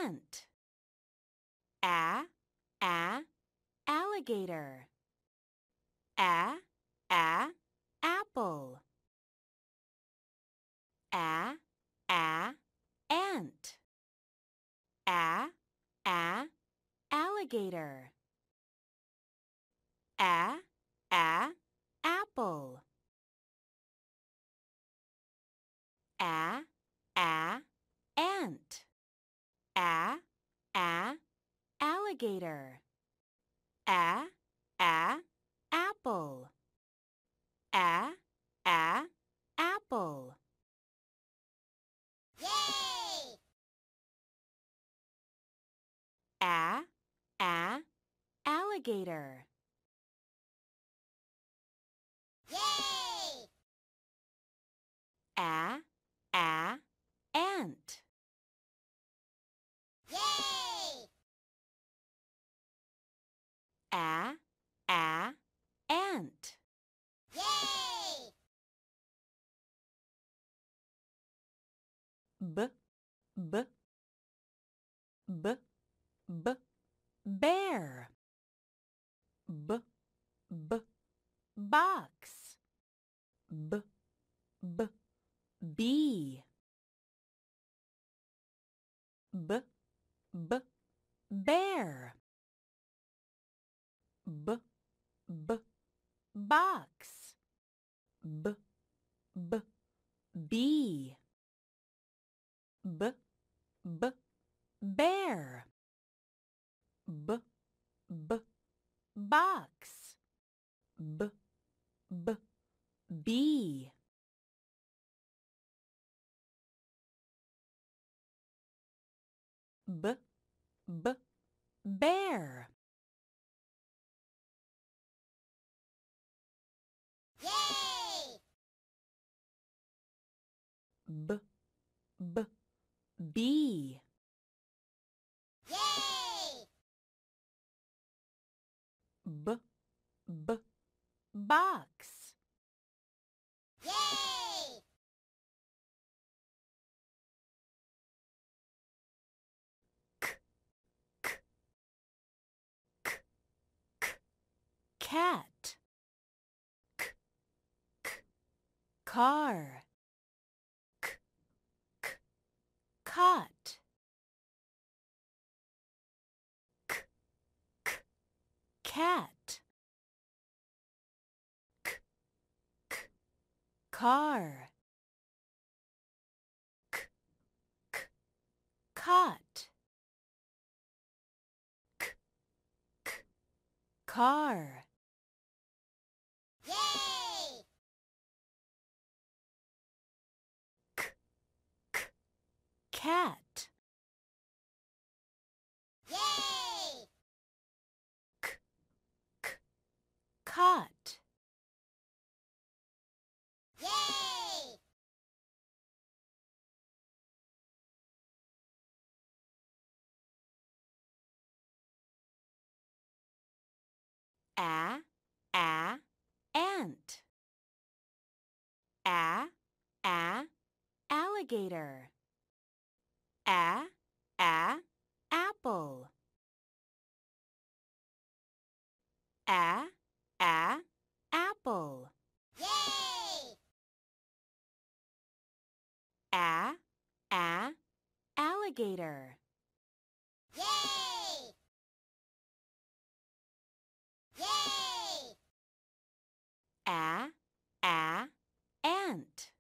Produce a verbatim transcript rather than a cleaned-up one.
ant. A, a, alligator. A, a, apple. A, a, ant. A, a, alligator. A, a, apple. A, a, ant. A, a, alligator. A, a, apple. A, a, apple. Yay! A, a, alligator. Yay! A, a, ant. Yay! A, a, ant. Yay! B, b, b, b, bear. B, b, box. B, b, bee. B, b, bear. B, b, box. B, b, bee. B, b, bear. B, b, box. B, b, bee. B, b, bear. Yay! B, b, bee. Yay! B, b, box. Yay! Cat. K, k, car. K, k, cot. K, k, cat. K, k, car. K, k, cot. K, k, car. Yay! K, k, cat. Yay! K, k, cot. Yay! A, a, ant. A, a, alligator. A, a, apple. A, a, apple. Yay! A, a, alligator. Yay! Yay! A, a, ant.